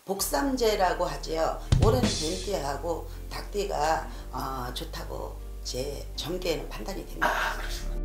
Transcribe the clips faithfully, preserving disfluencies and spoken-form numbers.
복삼재라고 하지요. 올해는 뱀띠하고 닭띠가 어, 좋다고 제 점괘는 판단이 됩니다. 아, 그렇습니다.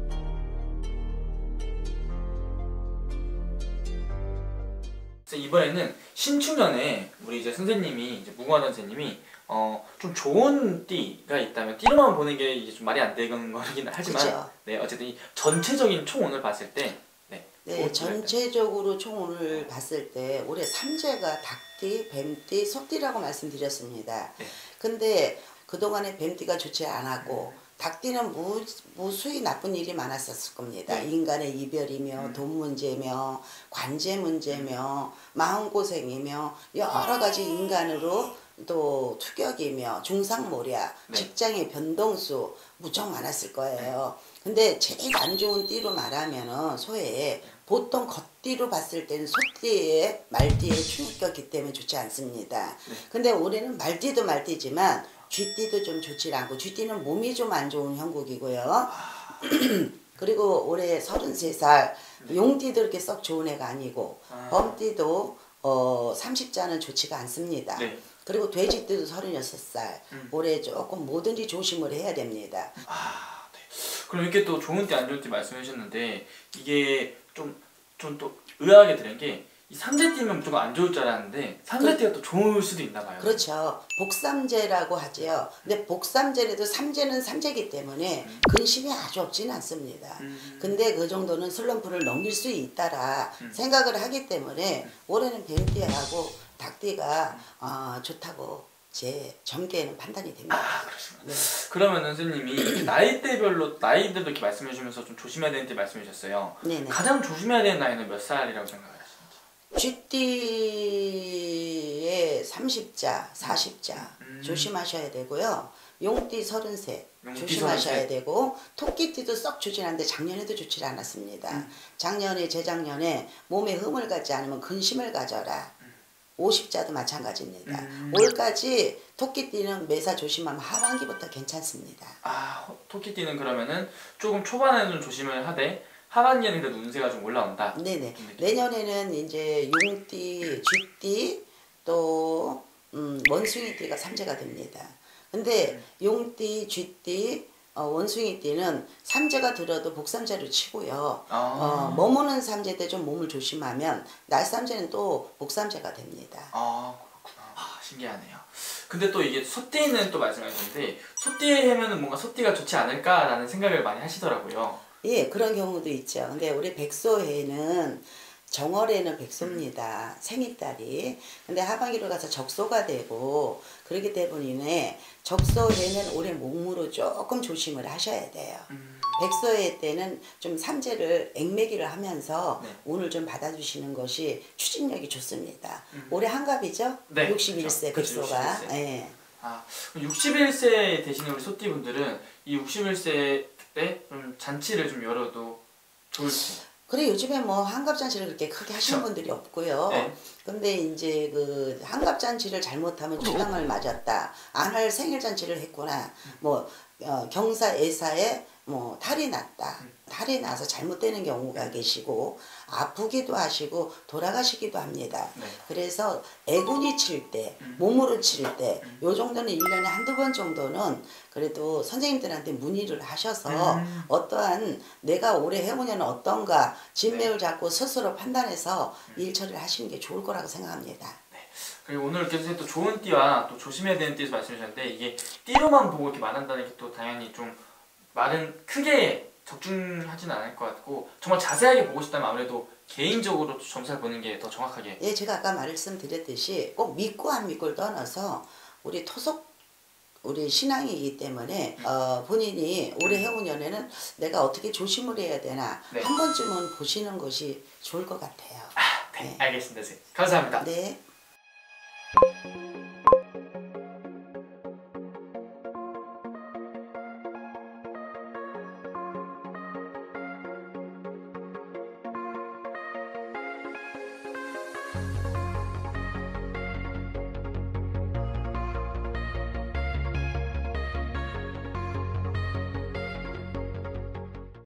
이번에는 신축년에 우리 이제 선생님이 이제 무궁화 선생님이 어 좀 좋은 띠가 있다면 띠로만 보는 게 이제 좀 말이 안 되는 거긴 하지만 그쵸? 네 어쨌든 이 전체적인 총운을 봤을 때 네, 네 전체적으로 총운을 봤을 때 올해 삼재가 닭띠, 뱀띠, 소띠라고 말씀드렸습니다. 네. 근데 그동안에 뱀띠가 좋지 않았고 음. 닭띠는 무, 무수히 나쁜 일이 많았었을 겁니다. 네. 인간의 이별이며 음. 돈 문제며 관제 문제며 음. 마음고생이며 여러 가지 인간으로 또 투격이며 중상모략, 네. 직장의 변동수 무척 많았을 거예요. 근데 제일 안 좋은 띠로 말하면은 소에 보통 겉띠로 봤을 때는 소띠에 말띠에 충이 꼈기 때문에 좋지 않습니다. 근데 올해는 말띠도 말띠지만 쥐띠도 좀 좋지 않고 쥐띠는 몸이 좀 안 좋은 형국이고요. 그리고 올해 서른세 살 용띠도 그렇게 썩 좋은 애가 아니고 범띠도 어, 삼십자는 좋지가 않습니다. 네. 그리고 돼지띠도 서른여섯 살 음. 올해 조금 뭐든지 조심을 해야 됩니다. 아, 네. 그럼 이렇게 또 좋은 띠 안 좋은 띠 말씀해 주셨는데 이게 좀 좀 또 의아하게 들은 게 이 삼재띠면 무조건 안 좋을 줄 알았는데 삼재띠가 그, 또 좋을 수도 있나 봐요. 그렇죠. 복삼재라고 하지요. 근데 복삼재라도 삼재는 삼재이기 때문에 음. 근심이 아주 없지는 않습니다. 음. 근데 그 정도는 슬럼프를 넘길 수 있다라 음. 생각을 하기 때문에 음. 올해는 뱀띠하고 닭띠가 음. 어, 좋다고 제 점괘는 판단이 됩니다. 아, 그렇습니다. 네. 그러면 선생님이 나이대별로 나이들도 이렇게 말씀해 주면서 좀 조심해야 되는 때 말씀해 주셨어요. 네네. 가장 조심해야 되는 나이는 몇 살이라고 생각하시는지? 쥐띠의 삼십자, 사십자 음. 조심하셔야 되고요. 용띠 서른세 조심하셔야 서른세. 되고 토끼띠도 썩 좋진 않은데 작년에도 좋지 않았습니다. 음. 작년에 재작년에 몸에 흠을 갖지 않으면 근심을 가져라. 오십자도 마찬가지입니다. 음. 올까지 토끼띠는 매사 조심하면 하반기부터 괜찮습니다. 아, 토끼띠는 그러면은 조금 초반에는 조심을 하되 하반기에는 그래도 운세가 좀 올라온다. 네네. 내년에는 이제 용띠, 쥐띠 또 음, 원숭이띠가 삼재가 됩니다. 근데 음. 용띠, 쥐띠, 어, 원숭이띠는 삼재가 들어도 복삼재로 치고요. 아. 어, 머무는 삼재 때 좀 몸을 조심하면 날삼재는 또 복삼재가 됩니다. 아, 그렇구나. 아, 신기하네요. 근데 또 이게 소띠는 또 말씀하셨는데 소띠 해면은 뭔가 소띠가 좋지 않을까라는 생각을 많이 하시더라고요. 예, 그런 경우도 있죠. 근데 우리 백소해는 정월에는 백소입니다. 음. 생일달이. 근데 하반기로 가서 적소가 되고 그렇기 때문에 적소해는 올해 몸으로 조금 조심을 하셔야 돼요. 음. 백소해 때는 좀 삼재를 액매기를 하면서 네. 운을 좀 받아주시는 것이 추진력이 좋습니다. 음. 올해 한갑이죠? 네. 육십일 세 그렇죠. 백소가. 육십일 세. 예. 아, 육십일 세 되시는 우리 소띠분들은 이 육십일 세 때 좀 잔치를 좀 열어도 좋을지. 그래 요즘에 뭐 한갑잔치를 그렇게 크게 하시는 그렇죠. 분들이 없고요. 네. 근데 이제 그 한갑잔치를 잘못하면 주당을 맞았다. 안 할 생일잔치를 했구나. 뭐 어, 경사 애사에 뭐 탈이 났다. 음. 탈이 나서 잘못되는 경우가 계시고 아프기도 하시고 돌아가시기도 합니다. 네. 그래서 애군이 칠 때, 음. 몸으로 칠 때 요 음. 정도는 일 년에 한두 번 정도는 그래도 선생님들한테 문의를 하셔서 음. 어떠한 내가 올해 해보냐는 어떤가 진맥을 네. 잡고 스스로 판단해서 음. 일 처리를 하시는 게 좋을 거라고 생각합니다. 네. 그리고 오늘 이렇게 선생님 또 좋은 띠와 또 조심해야 되는 띠에서 말씀해 주셨는데 이게 띠로만 보고 이렇게 말한다는 게 또 당연히 좀 말은 크게 적중하지는 않을 것 같고 정말 자세하게 보고 싶다면 아무래도 개인적으로 점수를 보는 게 더 정확하게. 예, 제가 아까 말씀드렸듯이 꼭 믿고 안 믿고를 떠나서 우리 토속 우리 신앙이기 때문에 음. 어, 본인이 올해 해운년에는 내가 어떻게 조심을 해야 되나 네. 한 번쯤은 보시는 것이 좋을 것 같아요. 아, 네, 네. 알겠습니다. 선생님. 감사합니다. 네.